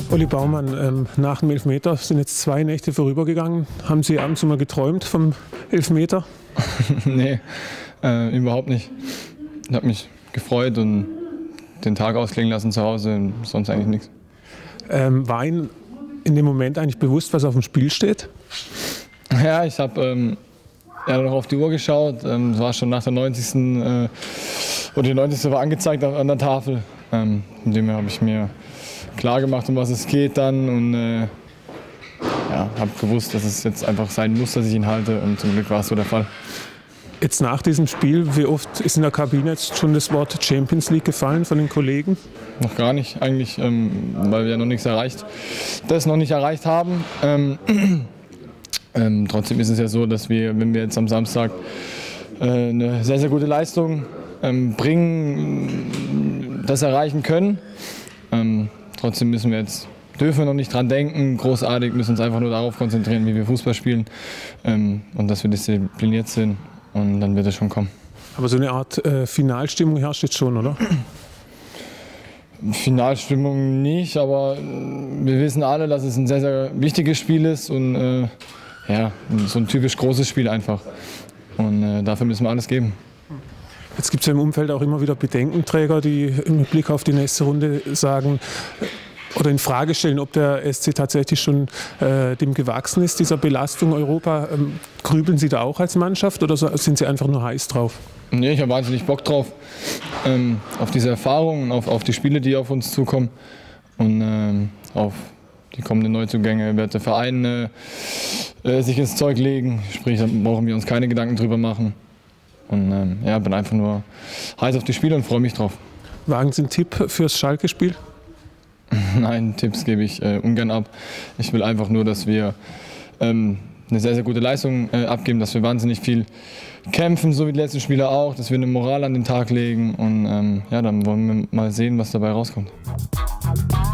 Olli Baumann, nach dem Elfmeter sind jetzt 2 Nächte vorübergegangen. Haben Sie abends mal geträumt vom Elfmeter? Nee, überhaupt nicht. Ich habe mich gefreut und den Tag ausklingen lassen zu Hause, sonst eigentlich nichts. War Ihnen in dem Moment eigentlich bewusst, was auf dem Spiel steht? Ja, ich habe noch auf die Uhr geschaut. Es war schon nach der 90. Oder die 90. war angezeigt an der Tafel. Von dem her habe ich mir klar gemacht, um was es geht dann. Und habe gewusst, dass es jetzt einfach sein muss, dass ich ihn halte. Und zum Glück war es so der Fall. Jetzt nach diesem Spiel, wie oft ist in der Kabine jetzt schon das Wort Champions League gefallen von den Kollegen? Noch gar nicht eigentlich, weil wir ja noch nichts erreicht, das noch nicht erreicht haben. Trotzdem ist es ja so, dass wir, wenn wir jetzt am Samstag eine sehr, sehr gute Leistung bringen, das erreichen können. Trotzdem dürfen wir noch nicht dran denken, großartig, müssen uns einfach nur darauf konzentrieren, wie wir Fußball spielen und dass wir diszipliniert sind. Und dann wird es schon kommen. Aber so eine Art Finalstimmung herrscht jetzt schon, oder? Finalstimmung nicht, aber wir wissen alle, dass es ein sehr, sehr wichtiges Spiel ist und so ein typisch großes Spiel einfach. Und dafür müssen wir alles geben. Jetzt gibt es ja im Umfeld auch immer wieder Bedenkenträger, die im Blick auf die nächste Runde sagen oder in Frage stellen, ob der SC tatsächlich schon dem gewachsen ist, dieser Belastung Europa. Grübeln Sie da auch als Mannschaft oder sind Sie einfach nur heiß drauf? Nee, ich habe wahnsinnig Bock drauf, auf diese Erfahrungen, auf die Spiele, die auf uns zukommen und auf die kommenden Neuzugänge wird der Verein sich ins Zeug legen, sprich, da brauchen wir uns keine Gedanken drüber machen. Und bin einfach nur heiß auf die Spiele und freue mich drauf. Wagen Sie einen Tipp fürs Schalke-Spiel? Nein, Tipps gebe ich ungern ab. Ich will einfach nur, dass wir eine sehr, sehr gute Leistung abgeben, dass wir wahnsinnig viel kämpfen, so wie die letzten Spieler auch, dass wir eine Moral an den Tag legen und dann wollen wir mal sehen, was dabei rauskommt.